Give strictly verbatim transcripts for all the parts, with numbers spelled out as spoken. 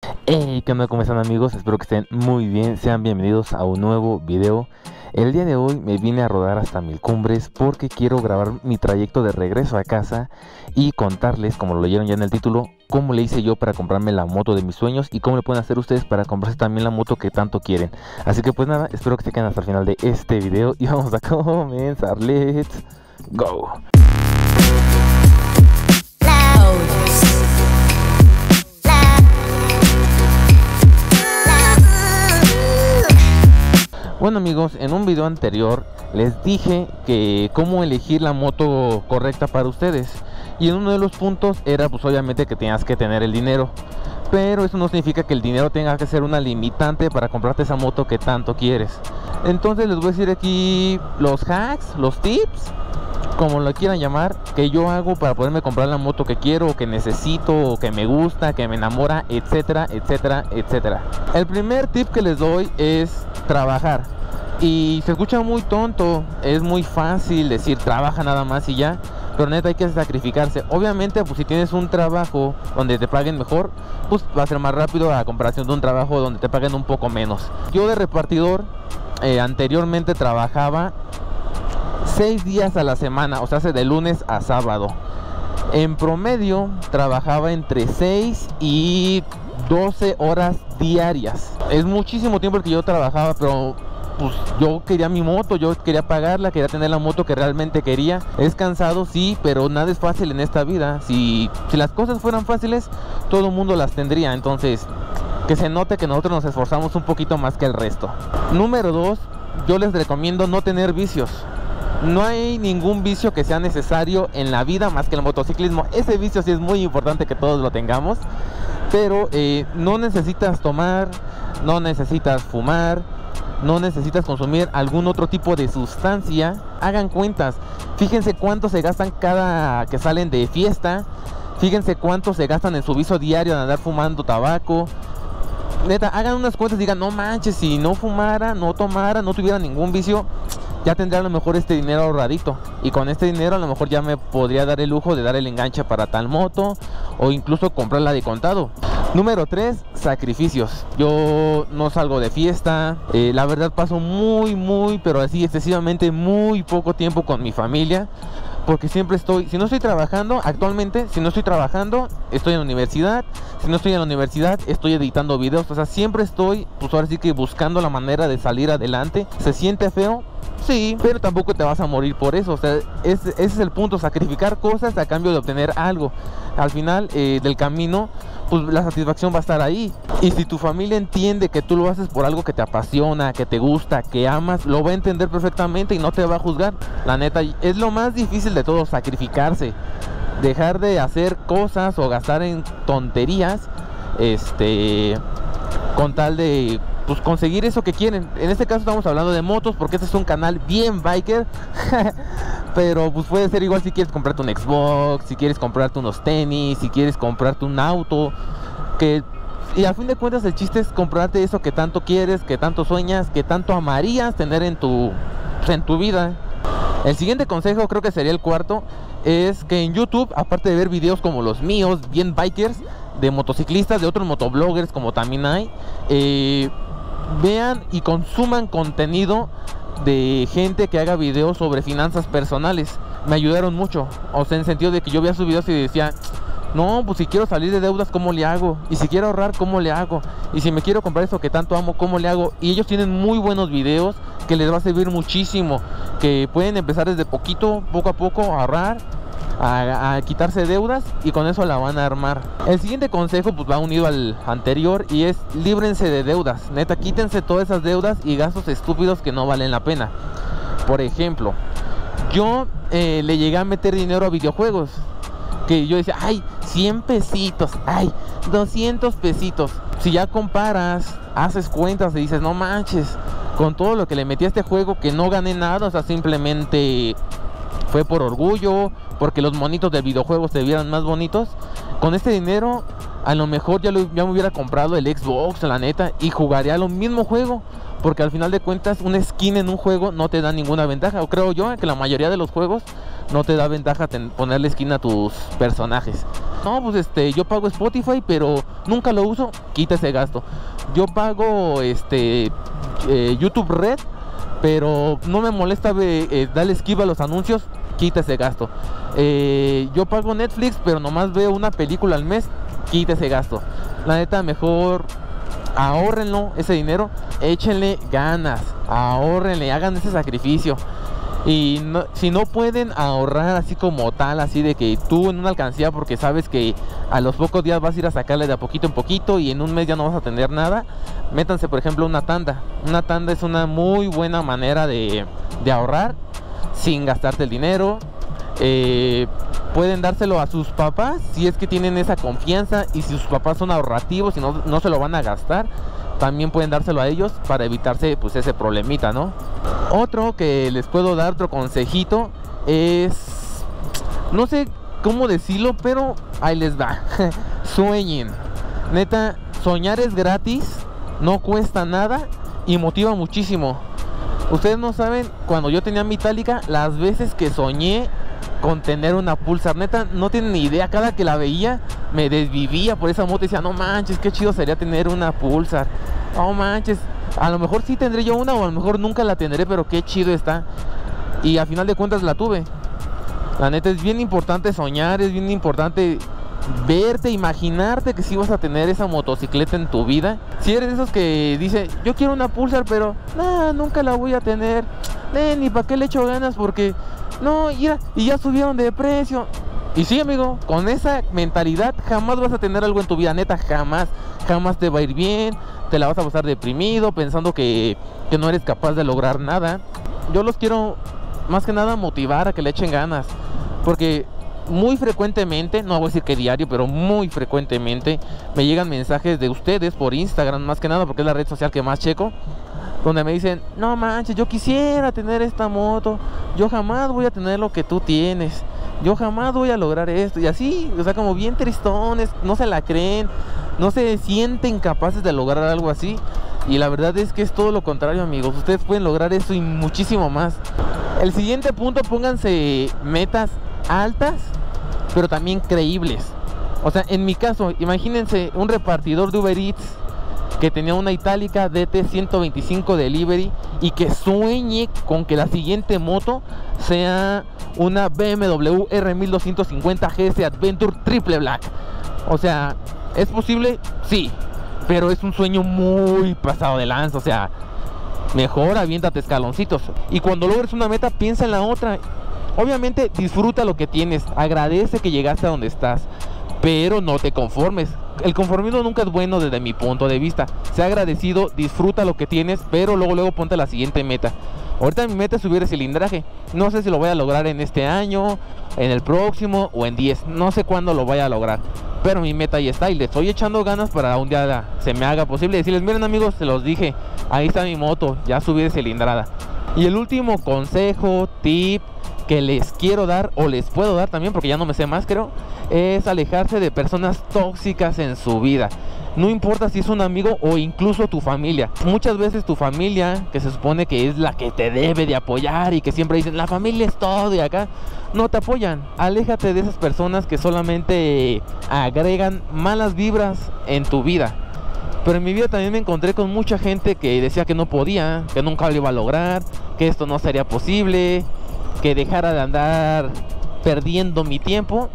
Hey, ¿qué onda? ¿Cómo están, amigos? Espero que estén muy bien. Sean bienvenidos a un nuevo video. El día de hoy me vine a rodar hasta Mil Cumbres porque quiero grabar mi trayecto de regreso a casa y contarles, como lo leyeron ya en el título, cómo le hice yo para comprarme la moto de mis sueños y cómo le pueden hacer ustedes para comprarse también la moto que tanto quieren. Así que pues nada, espero que se queden hasta el final de este video y vamos a comenzar. Let's go. Bueno, amigos, en un video anterior les dije que cómo elegir la moto correcta para ustedes, y en uno de los puntos era pues obviamente que tenías que tener el dinero, pero eso no significa que el dinero tenga que ser una limitante para comprarte esa moto que tanto quieres. Entonces les voy a decir aquí los hacks, los tips, como lo quieran llamar, que yo hago para poderme comprar la moto que quiero, o que necesito, o que me gusta, que me enamora, etcétera, etcétera, etcétera. El primer tip que les doy es trabajar. Y se escucha muy tonto, es muy fácil decir trabaja nada más y ya, pero neta hay que sacrificarse. Obviamente pues si tienes un trabajo donde te paguen mejor, pues va a ser más rápido a comparación de un trabajo donde te paguen un poco menos. Yo de repartidor eh, anteriormente trabajaba seis días a la semana, o sea, de lunes a sábado. En promedio trabajaba entre seis y doce horas diarias. Es muchísimo tiempo el que yo trabajaba, pero pues yo quería mi moto, yo quería pagarla, quería tener la moto que realmente quería. Es cansado, sí, pero nada es fácil en esta vida. Si, si las cosas fueran fáciles, todo el mundo las tendría. Entonces, que se note que nosotros nos esforzamos un poquito más que el resto. Número dos, yo les recomiendo no tener vicios. No hay ningún vicio que sea necesario en la vida más que el motociclismo. Ese vicio sí es muy importante que todos lo tengamos, pero eh, no necesitas tomar, no necesitas fumar, no necesitas consumir algún otro tipo de sustancia. Hagan cuentas, fíjense cuánto se gastan cada que salen de fiesta, fíjense cuánto se gastan en su vicio diario de andar fumando tabaco. Neta, hagan unas cuentas y digan, no manches, si no fumara, no tomara, no tuviera ningún vicio, ya tendría a lo mejor este dinero ahorradito, y con este dinero a lo mejor ya me podría dar el lujo de dar el enganche para tal moto, o incluso comprarla de contado. Número tres, sacrificios. Yo no salgo de fiesta, eh, la verdad paso muy, muy, pero así excesivamente muy poco tiempo con mi familia, porque siempre estoy, si no estoy trabajando, actualmente, si no estoy trabajando, estoy en la universidad. Si no estoy en la universidad, estoy editando videos. O sea, siempre estoy, pues ahora sí que buscando la manera de salir adelante. ¿Se siente feo? Sí, pero tampoco te vas a morir por eso. O sea, es, ese es el punto, sacrificar cosas a cambio de obtener algo. Al final eh, del camino, pues la satisfacción va a estar ahí. Y si tu familia entiende que tú lo haces por algo que te apasiona, que te gusta, que amas, lo va a entender perfectamente y no te va a juzgar. La neta, es lo más difícil de todo, sacrificarse. Dejar de hacer cosas o gastar en tonterías, este, con tal de pues conseguir eso que quieren. En este caso estamos hablando de motos, porque este es un canal bien biker. Pero pues puede ser igual si quieres comprarte un Xbox, si quieres comprarte unos tenis, si quieres comprarte un auto, que y al fin de cuentas el chiste es comprarte eso que tanto quieres, que tanto sueñas, que tanto amarías tener en tu, pues, en tu vida. El siguiente consejo, creo que sería el cuarto, es que en YouTube, aparte de ver videos como los míos, bien bikers, de motociclistas, de otros motobloggers como también hay, eh, vean y consuman contenido de gente que haga videos sobre finanzas personales. Me ayudaron mucho, o sea, en sentido de que yo veía sus videos y decía, no, pues si quiero salir de deudas, ¿cómo le hago? Y si quiero ahorrar, ¿cómo le hago? Y si me quiero comprar eso que tanto amo, ¿cómo le hago? Y ellos tienen muy buenos videos que les va a servir muchísimo, que pueden empezar desde poquito, poco a poco, a ahorrar, a, a quitarse deudas, y con eso la van a armar. El siguiente consejo pues va unido al anterior, y es líbrense de deudas. Neta, quítense todas esas deudas y gastos estúpidos que no valen la pena. Por ejemplo, yo eh, le llegué a meter dinero a videojuegos, que yo decía, ay, cien pesitos, ay, doscientos pesitos. Si ya comparas, haces cuentas y dices, no manches, con todo lo que le metí a este juego, que no gané nada, o sea, simplemente fue por orgullo, porque los monitos del videojuego se vieran más bonitos. Con este dinero, a lo mejor ya, lo, ya me hubiera comprado el Xbox, la neta, y jugaría lo mismo juego, porque al final de cuentas, una skin en un juego no te da ninguna ventaja. O creo yo que la mayoría de los juegos no te da ventaja ponerle skin a tus personajes. No, pues este, yo pago Spotify, pero nunca lo uso, quita ese gasto. Yo pago este eh, YouTube Red, pero no me molesta eh, darle esquiva a los anuncios, quita ese gasto. Eh, yo pago Netflix, pero nomás veo una película al mes, quita ese gasto. La neta, mejor ahórrenlo ese dinero, échenle ganas, ahórrenle, hagan ese sacrificio. Y no, si no pueden ahorrar así como tal, así de que tú en una alcancía, porque sabes que a los pocos días vas a ir a sacarle de a poquito en poquito y en un mes ya no vas a tener nada, métanse por ejemplo una tanda. Una tanda es una muy buena manera de, de ahorrar sin gastarte el dinero. Eh, pueden dárselo a sus papás si es que tienen esa confianza, y si sus papás son ahorrativos y no, no se lo van a gastar, también pueden dárselo a ellos para evitarse pues ese problemita, ¿no? Otro que les puedo dar, otro consejito, es, no sé cómo decirlo, pero ahí les va. Sueñen. Neta, soñar es gratis, no cuesta nada y motiva muchísimo. Ustedes no saben, cuando yo tenía mi Itálica, las veces que soñé con tener una Pulsar, neta, no tienen ni idea. Cada que la veía me desvivía por esa moto y decía, no manches, qué chido sería tener una Pulsar. No manches, a lo mejor sí tendré yo una, o a lo mejor nunca la tendré, pero qué chido está. Y a final de cuentas la tuve. La neta, es bien importante soñar, es bien importante verte, imaginarte que sí vas a tener esa motocicleta en tu vida. Si eres de esos que dice, yo quiero una Pulsar, pero nah, nunca la voy a tener, eh, ni para qué le echo ganas, porque no, ya, y ya subieron de precio. Y sí, amigo, con esa mentalidad jamás vas a tener algo en tu vida, neta, jamás. Jamás te va a ir bien, te la vas a pasar deprimido, pensando que, que no eres capaz de lograr nada. Yo los quiero más que nada motivar a que le echen ganas, porque muy frecuentemente, no voy a decir que diario, pero muy frecuentemente me llegan mensajes de ustedes por Instagram, más que nada porque es la red social que más checo, donde me dicen, no manches, yo quisiera tener esta moto, yo jamás voy a tener lo que tú tienes, yo jamás voy a lograr esto. Y así, o sea, como bien tristones, no se la creen, no se sienten capaces de lograr algo así. Y la verdad es que es todo lo contrario, amigos. Ustedes pueden lograr eso y muchísimo más. El siguiente punto, pónganse metas altas, pero también creíbles. O sea, en mi caso, imagínense un repartidor de Uber Eats que tenía una Itálica D T ciento veinticinco Delivery y que sueñe con que la siguiente moto sea una B M W R mil doscientos cincuenta G S Adventure Triple Black. O sea, ¿es posible? Sí, pero es un sueño muy pasado de lanza. O sea, mejor aviéntate escaloncitos. Y cuando logres una meta, piensa en la otra. Obviamente disfruta lo que tienes, agradece que llegaste a donde estás, pero no te conformes. El conformismo nunca es bueno desde mi punto de vista. Sea agradecido, disfruta lo que tienes, pero luego luego ponte la siguiente meta. Ahorita mi meta es subir el cilindraje. No sé si lo voy a lograr en este año, en el próximo o en diez. No sé cuándo lo voy a lograr, pero mi meta ahí está y le estoy echando ganas para un día se me haga posible decirles, miren amigos, se los dije, ahí está mi moto, ya subí de cilindrada. Y el último consejo, tip que les quiero dar, o les puedo dar también, porque ya no me sé más, creo, es alejarse de personas tóxicas en su vida. No importa si es un amigo o incluso tu familia. Muchas veces tu familia, que se supone que es la que te debe de apoyar y que siempre dicen, la familia es todo, y acá no te apoyan. Aléjate de esas personas que solamente agregan malas vibras en tu vida. Pero en mi vida también me encontré con mucha gente que decía que no podía, que nunca lo iba a lograr, que esto no sería posible, que dejara de andar perdiendo mi tiempo.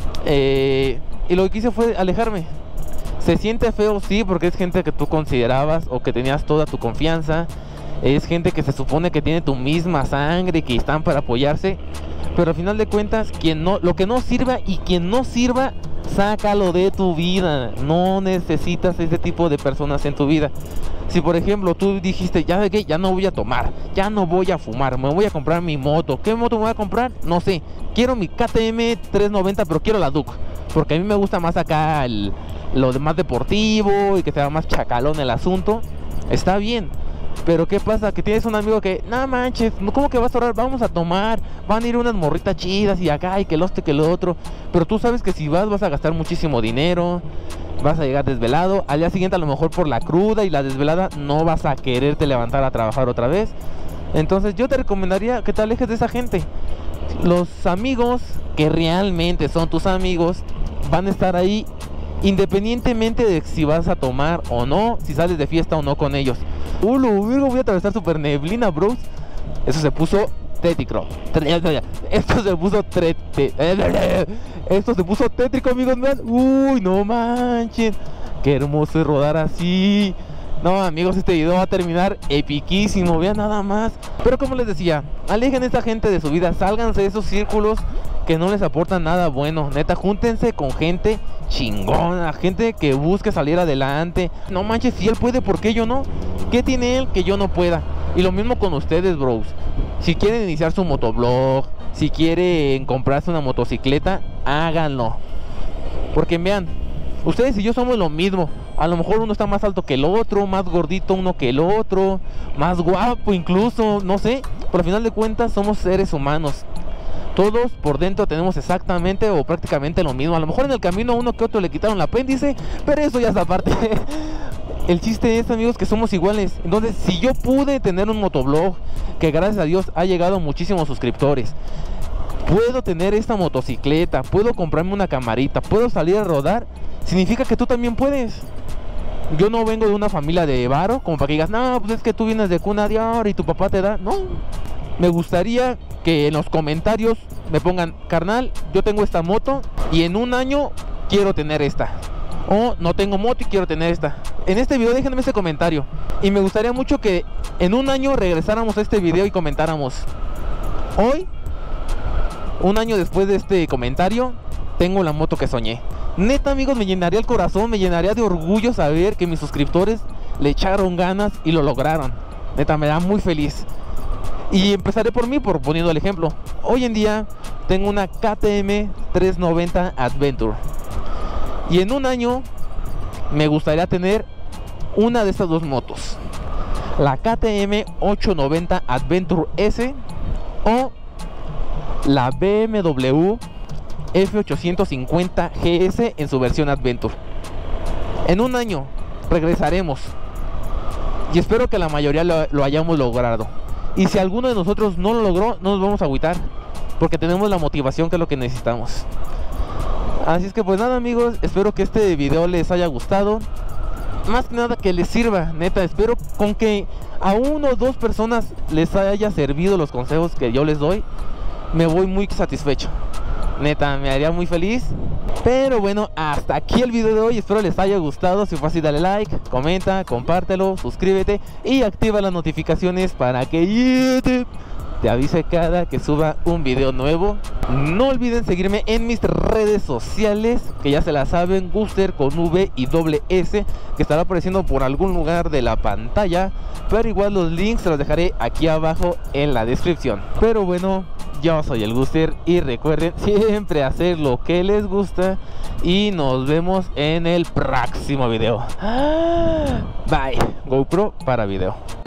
eh, Y lo que hice fue alejarme. Se siente feo, sí, porque es gente que tú considerabas o que tenías toda tu confianza. Es gente que se supone que tiene tu misma sangre, que están para apoyarse. Pero al final de cuentas, quien no, lo que no sirva y quien no sirva, sácalo de tu vida. No necesitas ese tipo de personas en tu vida. Si por ejemplo tú dijiste, ya de qué, ya no voy a tomar, ya no voy a fumar, me voy a comprar mi moto. ¿Qué moto me voy a comprar? No sé, quiero mi K T M trescientos noventa, pero quiero la Duke, porque a mí me gusta más acá el, lo más deportivo y que sea más chacalón el asunto. Está bien, pero ¿qué pasa? Que tienes un amigo que, no manches, ¿cómo que vas a ahorrar? Vamos a tomar, van a ir unas morritas chidas y acá y que lo este que lo otro. Pero tú sabes que si vas vas a gastar muchísimo dinero, vas a llegar desvelado, al día siguiente a lo mejor por la cruda y la desvelada no vas a quererte levantar a trabajar otra vez. Entonces yo te recomendaría que te alejes de esa gente. Los amigos que realmente son tus amigos van a estar ahí independientemente de si vas a tomar o no, si sales de fiesta o no con ellos. Uh, lo virgo, voy a atravesar super neblina, bros. Eso se puso tétrico. Esto se puso trete. Esto se puso tétrico, amigos. Vean. Uy, no manchen. Qué hermoso es rodar así. No, amigos, este video va a terminar epiquísimo. Vean nada más. Pero como les decía, alejen a esta gente de su vida. Sálganse de esos círculos que no les aportan nada bueno. Neta, júntense con gente chingona, gente que busque salir adelante. No manches, si él puede, ¿por qué yo no? ¿Qué tiene él que yo no pueda? Y lo mismo con ustedes, bros. Si quieren iniciar su motoblog, si quieren comprarse una motocicleta, háganlo. Porque vean, ustedes y yo somos lo mismo. A lo mejor uno está más alto que el otro, más gordito uno que el otro, más guapo incluso, no sé. Pero al final de cuentas somos seres humanos. Todos por dentro tenemos exactamente o prácticamente lo mismo. A lo mejor en el camino a uno que otro le quitaron el apéndice, pero eso ya es aparte. El chiste es, amigos, que somos iguales. Entonces, si yo pude tener un motoblog que gracias a Dios ha llegado a muchísimos suscriptores, puedo tener esta motocicleta, puedo comprarme una camarita, puedo salir a rodar, significa que tú también puedes. Yo no vengo de una familia de varo, como para que digas, no, pues es que tú vienes de cuna de oro y tu papá te da. No, me gustaría que en los comentarios me pongan, carnal, yo tengo esta moto y en un año quiero tener esta. O no tengo moto y quiero tener esta. En este video déjenme ese comentario. Y me gustaría mucho que en un año regresáramos a este video y comentáramos, hoy, un año después de este comentario, tengo la moto que soñé. Neta, amigos, me llenaría el corazón, me llenaría de orgullo saber que mis suscriptores le echaron ganas y lo lograron. Neta, me da muy feliz. Y empezaré por mí, por poniendo el ejemplo. Hoy en día tengo una K T M trescientos noventa Adventure. Y en un año me gustaría tener una de estas dos motos. La K T M ochocientos noventa Adventure S o la B M W F ochocientos cincuenta G S en su versión Adventure. En un año regresaremos. Y espero que la mayoría lo, lo hayamos logrado. Y si alguno de nosotros no lo logró, no nos vamos a agüitar, porque tenemos la motivación que es lo que necesitamos. Así es que pues nada, amigos, espero que este video les haya gustado. Más que nada que les sirva, neta, espero con que a uno o dos personas les haya servido los consejos que yo les doy. Me voy muy satisfecho. Neta, me haría muy feliz. Pero bueno, hasta aquí el video de hoy. Espero les haya gustado. Si fue así, dale like, comenta, compártelo, suscríbete y activa las notificaciones para que YouTube te avise cada que suba un video nuevo. No olviden seguirme en mis redes sociales, que ya se la saben, Guster con V y doble S, que estará apareciendo por algún lugar de la pantalla. Pero igual los links se los dejaré aquí abajo en la descripción. Pero bueno, yo soy el Guster y recuerden siempre hacer lo que les gusta. Y nos vemos en el próximo video. Bye. GoPro para video.